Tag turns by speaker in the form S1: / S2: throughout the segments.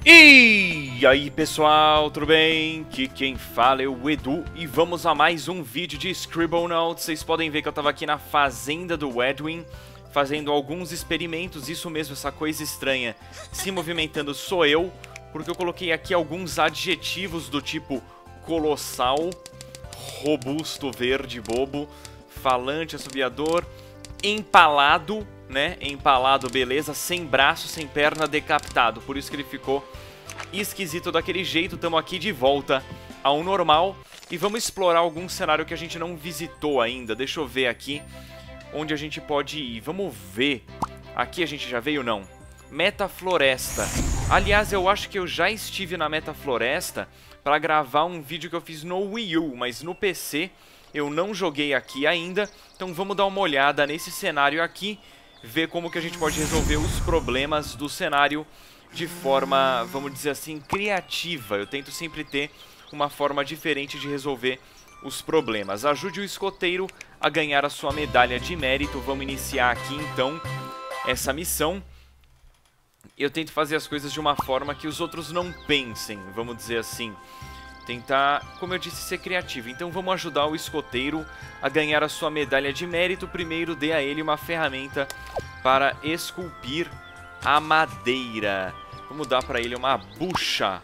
S1: E aí pessoal, tudo bem? Aqui quem fala é o Edu e vamos a mais um vídeo de Scribblenauts. Vocês podem ver que eu tava aqui na fazenda do Edwin fazendo alguns experimentos, isso mesmo, essa coisa estranha se movimentando sou eu, porque eu coloquei aqui alguns adjetivos do tipo colossal, robusto, verde, bobo, falante, assobiador, empalado, né? Empalado, beleza, sem braço, sem perna, decapitado. Por isso que ele ficou esquisito daquele jeito. Estamos aqui de volta ao normal e vamos explorar algum cenário que a gente não visitou ainda. Deixa eu ver aqui onde a gente pode ir. Vamos ver. Aqui a gente já veio, não? Metafloresta. Aliás, eu acho que eu já estive na Metafloresta para gravar um vídeo que eu fiz no Wii U, mas no PC eu não joguei aqui ainda. Então vamos dar uma olhada nesse cenário aqui, ver como que a gente pode resolver os problemas do cenário de forma, vamos dizer assim, criativa. Eu tento sempre ter uma forma diferente de resolver os problemas. Ajude o escoteiro a ganhar a sua medalha de mérito. Vamos iniciar aqui então essa missão. Eu tento fazer as coisas de uma forma que os outros não pensem, vamos dizer assim. Tentar, como eu disse, ser criativo. Então vamos ajudar o escoteiro a ganhar a sua medalha de mérito. Primeiro dê a ele uma ferramenta para esculpir a madeira. Vamos dar para ele uma bucha.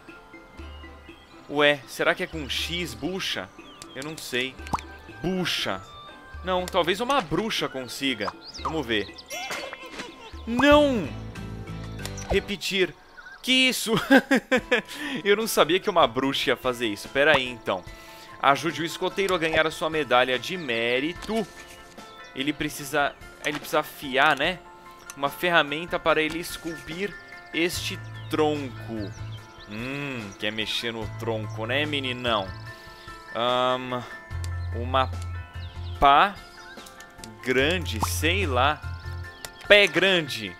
S1: Ué, será que é com X, bucha? Eu não sei. Bucha. Não, talvez uma bruxa consiga. Vamos ver. Não! Repetir. Que isso? Eu não sabia que uma bruxa ia fazer isso. Pera aí, então. Ajude o escoteiro a ganhar a sua medalha de mérito. Ele precisa afiar, né? Uma ferramenta para ele esculpir este tronco. Quer mexer no tronco, né, meninão? Uma pá grande, sei lá. Pé grande.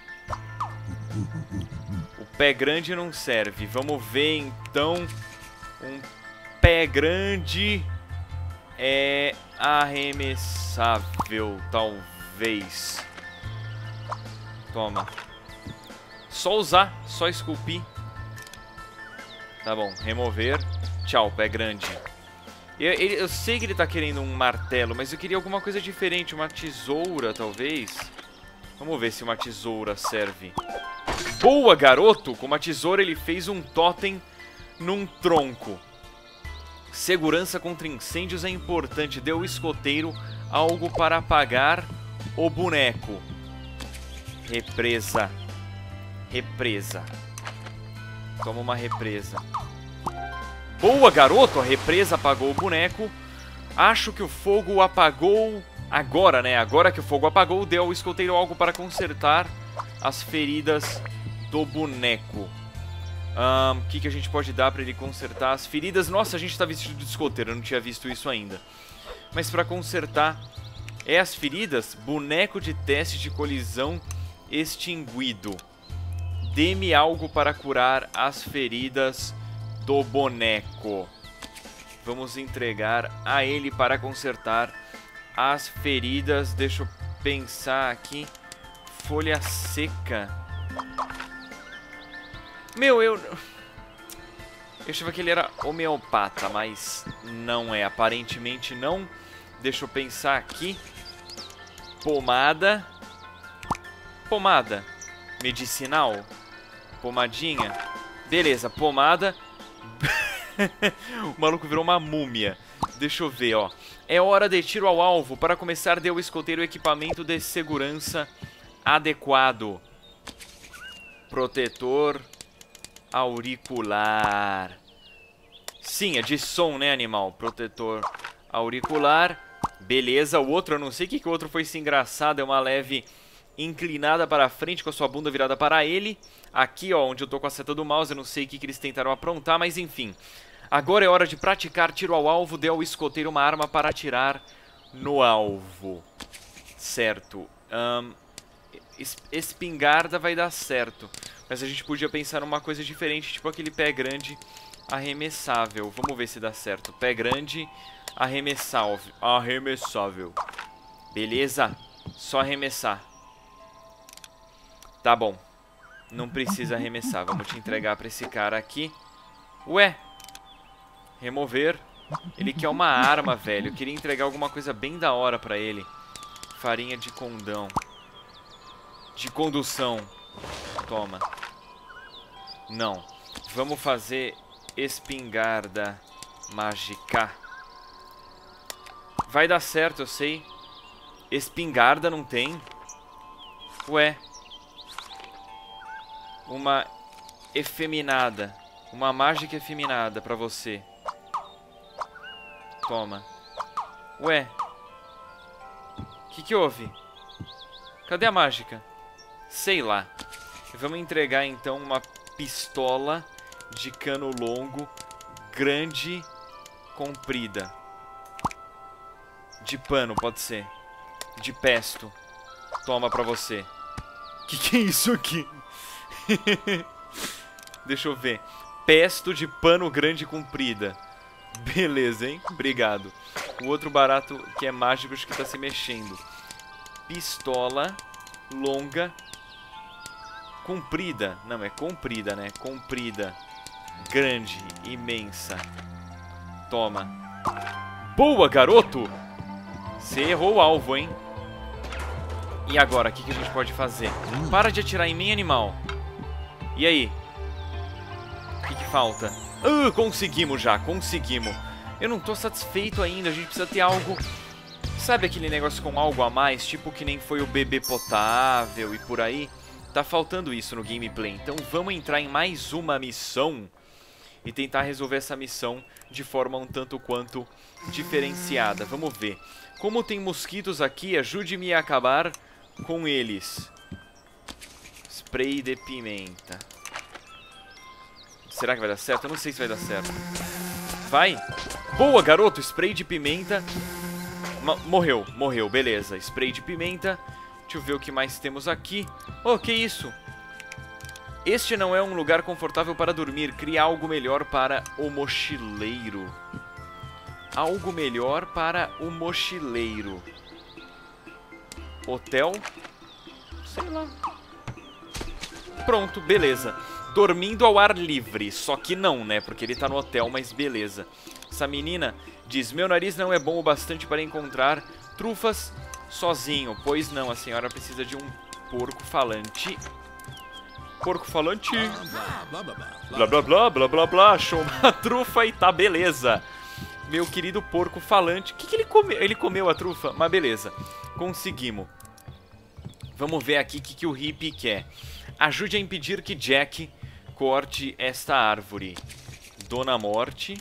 S1: Pé grande não serve. Vamos ver então. Um pé grande é arremessável, talvez. Toma. Só usar, só esculpir. Tá bom, remover. Tchau, pé grande. Eu sei que ele tá querendo um martelo, mas eu queria alguma coisa diferente. Uma tesoura, talvez. Vamos ver se uma tesoura serve. Boa, garoto! Com uma tesoura ele fez um totem num tronco. Segurança contra incêndios é importante. Dê ao escoteiro algo para apagar o boneco. Represa. Represa. Toma uma represa. Boa, garoto! A represa apagou o boneco. Acho que o fogo apagou... Agora, né? Agora que o fogo apagou, dê ao escoteiro algo para consertar as feridas do boneco. O que a gente pode dar para ele consertar as feridas? Nossa, a gente tá vestido de escoteiro, eu não tinha visto isso ainda. Mas para consertar as feridas, boneco de teste de colisão extinguido. Dê-me algo para curar as feridas do boneco. Vamos entregar a ele para consertar as feridas. Deixa eu pensar aqui. Folha seca. Meu, eu achava que ele era homeopata, mas não é. Aparentemente não. Deixa eu pensar aqui. Pomada. Pomada. Medicinal. Pomadinha. Beleza, pomada. O maluco virou uma múmia. Deixa eu ver, ó. É hora de tiro ao alvo. Para começar, dê ao escoteiro equipamento de segurança adequado. Protetor auricular. Sim, é de som, né, animal? Protetor auricular. Beleza, o outro, eu não sei o que o outro foi se engraçado. É uma leve inclinada para frente com a sua bunda virada para ele. Aqui, ó, onde eu tô com a seta do mouse, eu não sei o que eles tentaram aprontar, mas enfim. Agora é hora de praticar tiro ao alvo. Dê ao escoteiro uma arma para atirar no alvo. Certo. Espingarda vai dar certo. Mas a gente podia pensar numa coisa diferente, tipo aquele pé grande arremessável. Vamos ver se dá certo. Pé grande arremessável. Arremessável. Beleza? Só arremessar. Tá bom. Não precisa arremessar. Vamos te entregar pra esse cara aqui. Ué. Remover. Ele quer uma arma, velho. Eu queria entregar alguma coisa bem da hora pra ele. Farinha de condão. De condução. Toma. Não. Vamos fazer espingarda mágica. Vai dar certo, eu sei. Espingarda não tem. Ué. Uma efeminada. Uma mágica efeminada pra você. Toma. Ué. Que houve? Cadê a mágica? Sei lá. Vamos entregar então uma pistola de cano longo, grande, comprida. De pano, pode ser. De pesto. Toma pra você. Que é isso aqui? Deixa eu ver. Pesto de pano grande comprida. Beleza, hein? Obrigado. O outro barato que é mágico, acho que tá se mexendo. Pistola longa. Comprida. Não, é comprida, né? Comprida. Grande. Imensa. Toma. Boa, garoto! Você errou o alvo, hein? E agora, o que a gente pode fazer? Para de atirar em mim, animal. E aí? O que falta? Conseguimos já, conseguimos. Eu não tô satisfeito ainda, a gente precisa ter algo... Sabe aquele negócio com algo a mais? Tipo que nem foi o bebê potável e por aí? Tá faltando isso no gameplay. Então vamos entrar em mais uma missão e tentar resolver essa missão de forma um tanto quanto diferenciada. Vamos ver. Como tem mosquitos aqui, ajude-me a acabar com eles. Spray de pimenta. Será que vai dar certo? Eu não sei se vai dar certo. Vai. Boa, garoto. Spray de pimenta. Morreu, morreu. Beleza. Spray de pimenta. Deixa eu ver o que mais temos aqui. Oh, que isso? Este não é um lugar confortável para dormir. Cria algo melhor para o mochileiro. Algo melhor para o mochileiro. Hotel? Sei lá. Pronto, beleza. Dormindo ao ar livre. Só que não, né? Porque ele tá no hotel, mas beleza. Essa menina diz: meu nariz não é bom o bastante para encontrar trufas sozinho. Pois não, a senhora precisa de um porco falante. Porco falante. Blá, blá, blá, blá, blá, blá. Achou uma trufa e tá, beleza. Meu querido porco falante. O que ele comeu? Ele comeu a trufa? Mas beleza. Conseguimos. Vamos ver aqui o que o hippie quer. Ajude a impedir que Jack corte esta árvore. Dona Morte.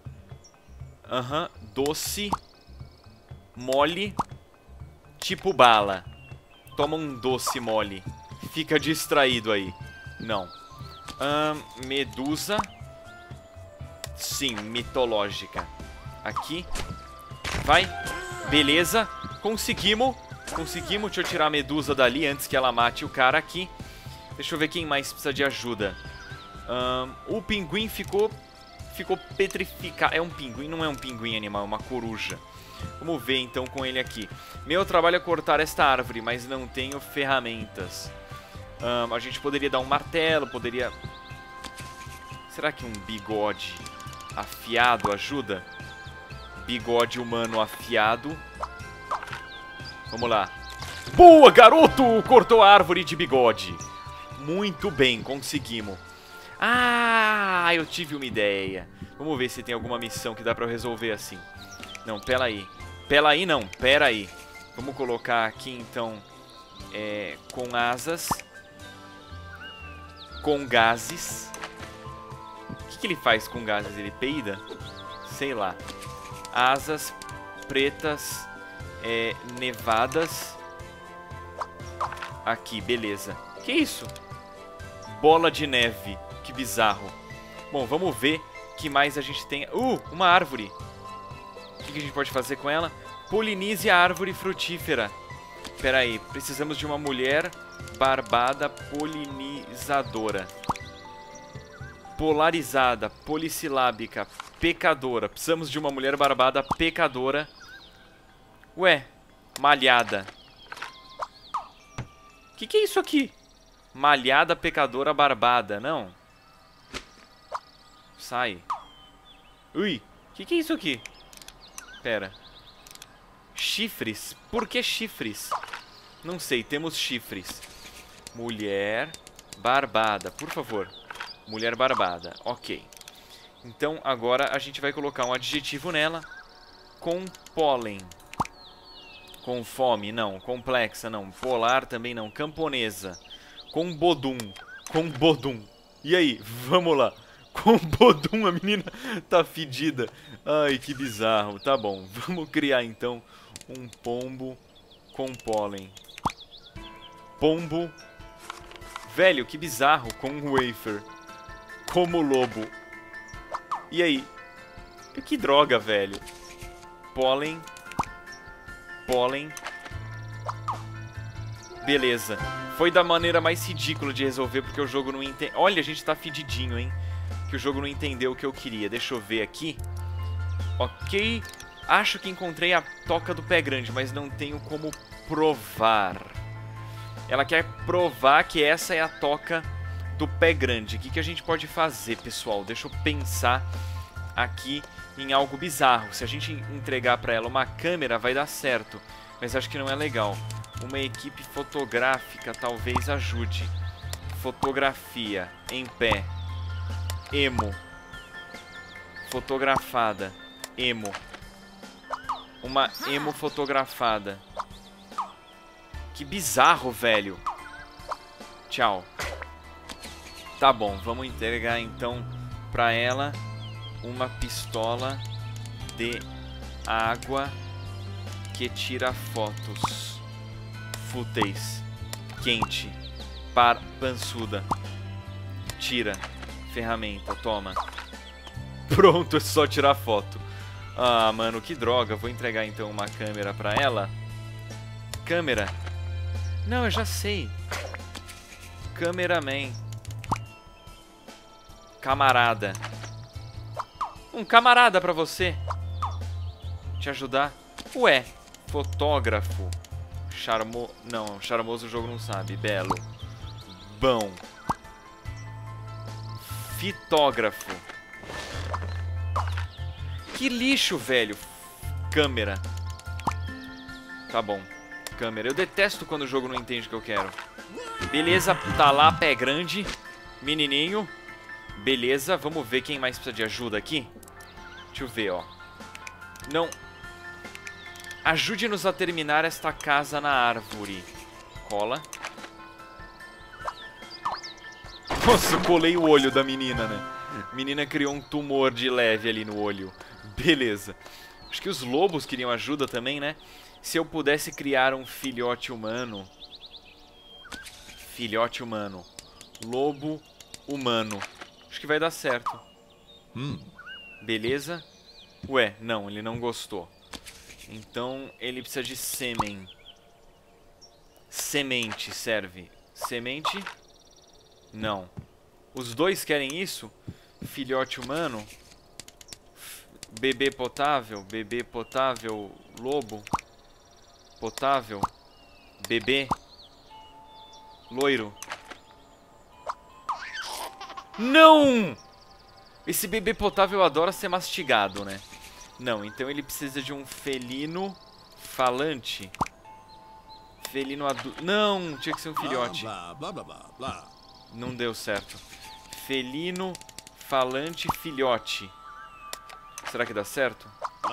S1: Doce. Mole. Tipo bala. Toma um doce mole. Fica distraído aí. Não. Medusa. Sim, mitológica. Aqui. Vai. Beleza. Conseguimos. Conseguimos. Deixa eu tirar a medusa dali antes que ela mate o cara aqui. Deixa eu ver quem mais precisa de ajuda. O pinguim ficou petrificado. É um pinguim, não é um pinguim animal, é uma coruja. Vamos ver então com ele aqui. Meu trabalho é cortar esta árvore, mas não tenho ferramentas. A gente poderia dar um martelo, poderia... Será que um bigode afiado ajuda? Bigode humano afiado. Vamos lá. Boa, garoto! Cortou a árvore de bigode. Muito bem, conseguimos. Ah, eu tive uma ideia. Vamos ver se tem alguma missão que dá pra eu resolver assim. Não, pera aí. Pera aí não, pera aí. Vamos colocar aqui então com asas. Com gases. O que ele faz com gases? Ele peida? Sei lá. Asas pretas nevadas. Aqui, beleza. Que isso? Bola de neve. Que bizarro. Bom, vamos ver o que mais a gente tem. Uma árvore. O que a gente pode fazer com ela? Polinize a árvore frutífera. Pera aí, precisamos de uma mulher barbada polinizadora. Polarizada, polissilábica, pecadora. Precisamos de uma mulher barbada pecadora. Ué, malhada. Que é isso aqui? Malhada pecadora barbada. Não. Sai. Ui. Que é isso aqui? Pera. Chifres? Por que chifres? Não sei, temos chifres. Mulher barbada, por favor. Mulher barbada, ok. Então agora a gente vai colocar um adjetivo nela. Com pólen. Com fome, não. Complexa, não. Polar também não. Camponesa. Com bodum. Com bodum. E aí, vamos lá. Com bodum, a menina tá fedida. Ai, que bizarro. Tá bom, vamos criar então um pombo com pólen. Pombo. Velho, que bizarro. Com wafer. Como lobo. E aí? Que droga, velho. Pólen. Pólen. Beleza. Foi da maneira mais ridícula de resolver, porque o jogo não entende. Olha, a gente tá fedidinho, hein? Que o jogo não entendeu o que eu queria. Deixa eu ver aqui. Ok. Acho que encontrei a toca do pé grande, mas não tenho como provar. Ela quer provar que essa é a toca do pé grande. O que a gente pode fazer, pessoal? Deixa eu pensar aqui em algo bizarro. Se a gente entregar pra ela uma câmera, vai dar certo. Mas acho que não é legal. Uma equipe fotográfica talvez ajude. Fotografia em pé. Emo. Fotografada. Emo. Uma emo fotografada. Que bizarro, velho. Tchau. Tá bom, vamos entregar então pra ela uma pistola de água que tira fotos fúteis. Quente. Pançuda. Tira. Ferramenta, toma. Pronto, é só tirar foto. Ah, mano, que droga. Vou entregar então uma câmera pra ela. Câmera. Não, eu já sei. Cameraman. Camarada. Um camarada pra você. Te ajudar. Ué, fotógrafo. Não, charmoso o jogo não sabe. Belo. Bom. Fitógrafo. Que lixo, velho. Câmera. Tá bom. Câmera. Eu detesto quando o jogo não entende o que eu quero. Beleza, tá lá, pé grande. Menininho. Beleza, vamos ver quem mais precisa de ajuda aqui. Deixa eu ver, ó. Não. Ajude-nos a terminar esta casa na árvore. Cola. Nossa, eu colei o olho da menina, né? A menina criou um tumor de leve ali no olho. Beleza. Acho que os lobos queriam ajuda também, né? Se eu pudesse criar um filhote humano. Filhote humano. Lobo humano. Acho que vai dar certo. Beleza. Ué, não, ele não gostou. Então ele precisa de sêmen. Semente serve. Semente. Não. Os dois querem isso? Filhote humano. Bebê potável. Bebê potável. Lobo. Potável. Bebê. Loiro. Não! Esse bebê potável adora ser mastigado, né? Não, então ele precisa de um felino falante. Felino adulto. Não, tinha que ser um filhote. Não deu certo. Felino falante filhote. Será que dá certo?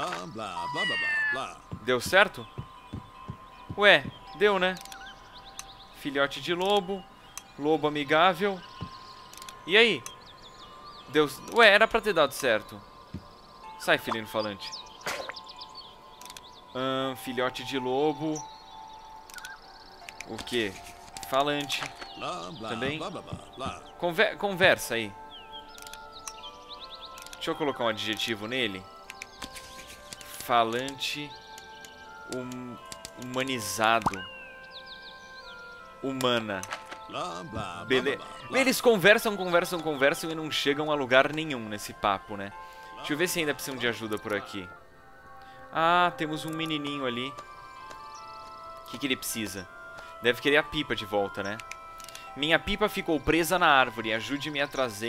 S1: Deu certo? Ué, deu, né? Filhote de lobo. Lobo amigável. E aí? Deu... Ué, era pra ter dado certo. Sai, felino falante. Filhote de lobo. O quê? Falante. Também. Conversa aí. Deixa eu colocar um adjetivo nele. Falante. Humanizado. Humana. Beleza. Eles conversam e não chegam a lugar nenhum nesse papo, né? Deixa eu ver se ainda precisam de ajuda por aqui. Ah, temos um menininho ali. O que ele precisa? Deve querer a pipa de volta, né? Minha pipa ficou presa na árvore. Ajude-me a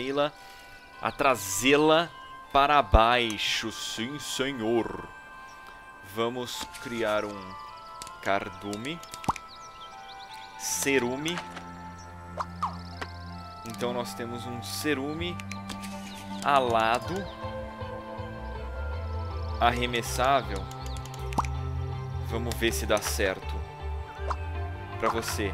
S1: trazê-la para baixo. Sim, senhor. Vamos criar um cardume. Cerume. Então nós temos um cerume alado. Arremessável. Vamos ver se dá certo. Pra você.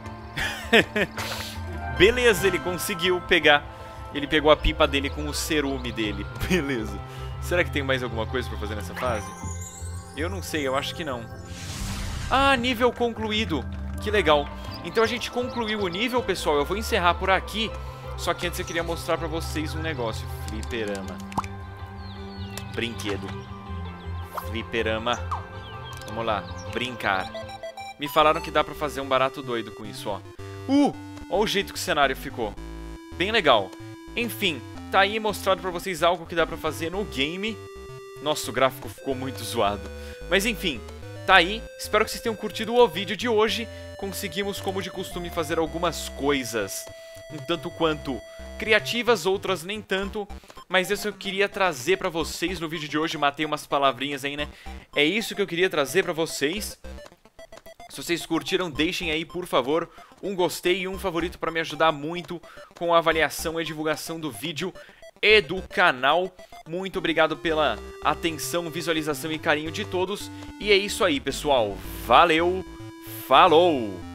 S1: Beleza, ele conseguiu pegar. Ele pegou a pipa dele com o cerume dele. Beleza. Será que tem mais alguma coisa pra fazer nessa fase? Eu não sei, eu acho que não. Ah, nível concluído. Que legal. Então a gente concluiu o nível, pessoal. Eu vou encerrar por aqui. Só que antes eu queria mostrar pra vocês um negócio. Fliperama. Brinquedo. Fliperama. Vamos lá. Brincar. Me falaram que dá pra fazer um barato doido com isso, ó. Olha o jeito que o cenário ficou. Bem legal. Enfim, tá aí mostrado pra vocês algo que dá pra fazer no game. Nossa, o gráfico ficou muito zoado. Mas enfim, tá aí. Espero que vocês tenham curtido o vídeo de hoje. Conseguimos, como de costume, fazer algumas coisas um tanto quanto criativas, outras nem tanto. Mas isso eu queria trazer pra vocês no vídeo de hoje. Matei umas palavrinhas aí, né? É isso que eu queria trazer pra vocês. Se vocês curtiram, deixem aí, por favor, um gostei e um favorito para me ajudar muito com a avaliação e a divulgação do vídeo e do canal. Muito obrigado pela atenção, visualização e carinho de todos. E é isso aí, pessoal. Valeu, falou!